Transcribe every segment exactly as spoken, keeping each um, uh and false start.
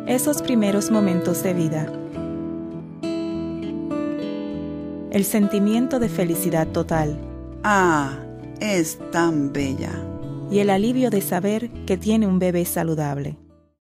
Esos primeros momentos de vida. El sentimiento de felicidad total. Ah, es tan bella. Y el alivio de saber que tiene un bebé saludable.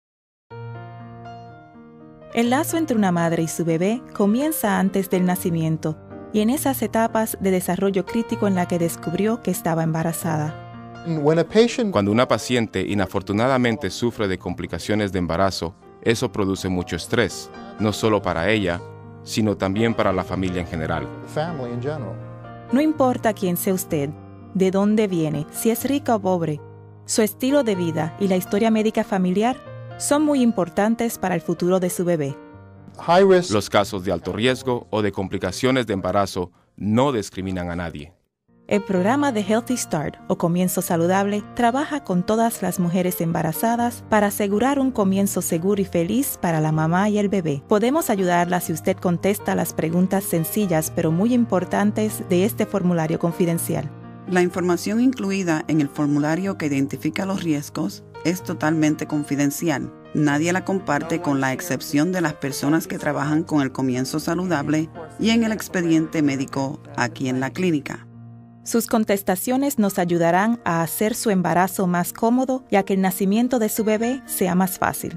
El lazo entre una madre y su bebé comienza antes del nacimiento y en esas etapas de desarrollo crítico en la que descubrió que estaba embarazada. Cuando una paciente inafortunadamente sufre de complicaciones de embarazo, eso produce mucho estrés, no solo para ella, sino también para la familia en general. No importa quién sea usted, de dónde viene, si es rica o pobre, su estilo de vida y la historia médica familiar son muy importantes para el futuro de su bebé. Los casos de alto riesgo o de complicaciones de embarazo no discriminan a nadie. El programa de Healthy Start o Comienzo Saludable trabaja con todas las mujeres embarazadas para asegurar un comienzo seguro y feliz para la mamá y el bebé. Podemos ayudarla si usted contesta las preguntas sencillas pero muy importantes de este formulario confidencial. La información incluida en el formulario que identifica los riesgos es totalmente confidencial. Nadie la comparte con la excepción de las personas que trabajan con el comienzo saludable y en el expediente médico aquí en la clínica. Sus contestaciones nos ayudarán a hacer su embarazo más cómodo y a que el nacimiento de su bebé sea más fácil.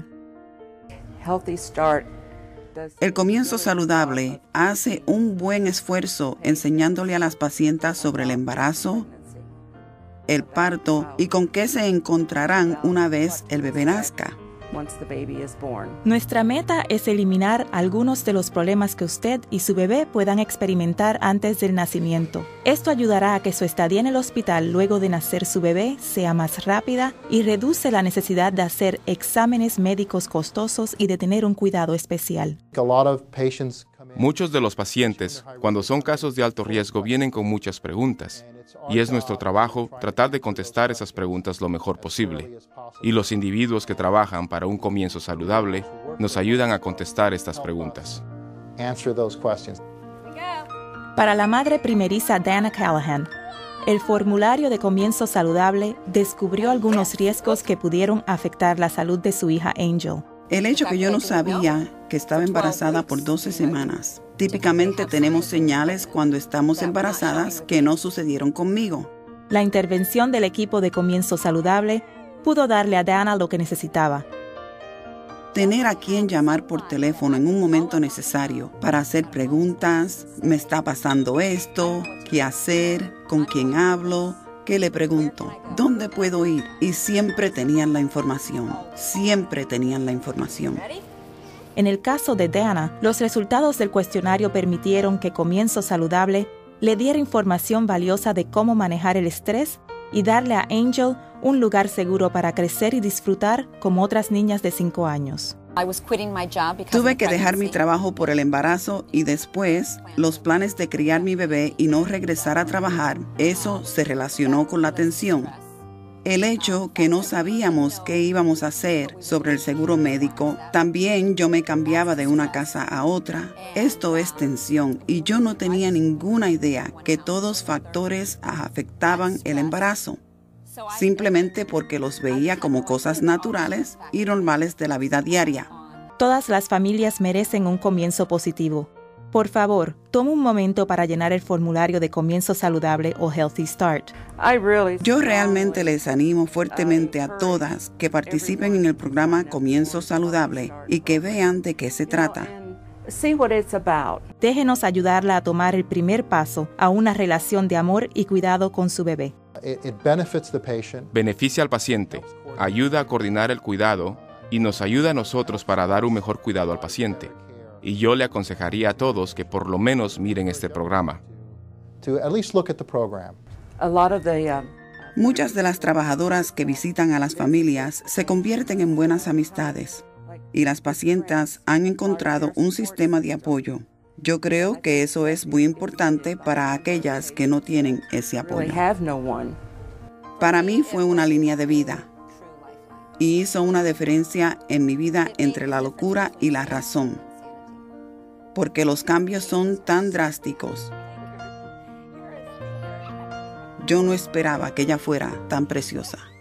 El comienzo saludable hace un buen esfuerzo enseñándole a las pacientes sobre el embarazo, el parto y con qué se encontrarán una vez el bebé nazca. Nuestra meta es eliminar algunos de los problemas que usted y su bebé puedan experimentar antes del nacimiento. Esto ayudará a que su estadía en el hospital luego de nacer su bebé sea más rápida y reduce la necesidad de hacer exámenes médicos costosos y de tener un cuidado especial. Muchos de los pacientes, cuando son casos de alto riesgo, vienen con muchas preguntas. Y es nuestro trabajo tratar de contestar esas preguntas lo mejor posible. Y los individuos que trabajan para un comienzo saludable nos ayudan a contestar estas preguntas. Para la madre primeriza Dana Callahan, el formulario de comienzo saludable descubrió algunos riesgos que pudieron afectar la salud de su hija Angel. El hecho que yo no sabía que estaba embarazada por doce semanas. Típicamente tenemos señales cuando estamos embarazadas que no sucedieron conmigo. La intervención del equipo de comienzo saludable pudo darle a Dana lo que necesitaba. Tener a quien llamar por teléfono en un momento necesario para hacer preguntas, ¿me está pasando esto? ¿Qué hacer? ¿Con quién hablo? ¿Qué le pregunto? ¿Dónde puedo ir? Y siempre tenían la información, siempre tenían la información. En el caso de Dana, los resultados del cuestionario permitieron que Comienzo Saludable le diera información valiosa de cómo manejar el estrés y darle a Angel un lugar seguro para crecer y disfrutar como otras niñas de cinco años. Tuve que dejar mi trabajo por el embarazo y después los planes de criar mi bebé y no regresar a trabajar. Eso se relacionó con la tensión. El hecho que no sabíamos qué íbamos a hacer sobre el seguro médico, también yo me cambiaba de una casa a otra. Esto es tensión y yo no tenía ninguna idea que todos factores afectaban el embarazo. Simplemente porque los veía como cosas naturales y normales de la vida diaria. Todas las familias merecen un comienzo positivo. Por favor, tome un momento para llenar el formulario de Comienzo Saludable o Healthy Start. Yo realmente les animo fuertemente a todas que participen en el programa Comienzo Saludable y que vean de qué se trata. Déjenos ayudarla a tomar el primer paso a una relación de amor y cuidado con su bebé. Beneficia al paciente, ayuda a coordinar el cuidado y nos ayuda a nosotros para dar un mejor cuidado al paciente. Y yo le aconsejaría a todos que por lo menos miren este programa. Muchas de las trabajadoras que visitan a las familias se convierten en buenas amistades y las pacientes han encontrado un sistema de apoyo. Yo creo que eso es muy importante para aquellas que no tienen ese apoyo. Para mí fue una línea de vida y hizo una diferencia en mi vida entre la locura y la razón, porque los cambios son tan drásticos. Yo no esperaba que ella fuera tan preciosa.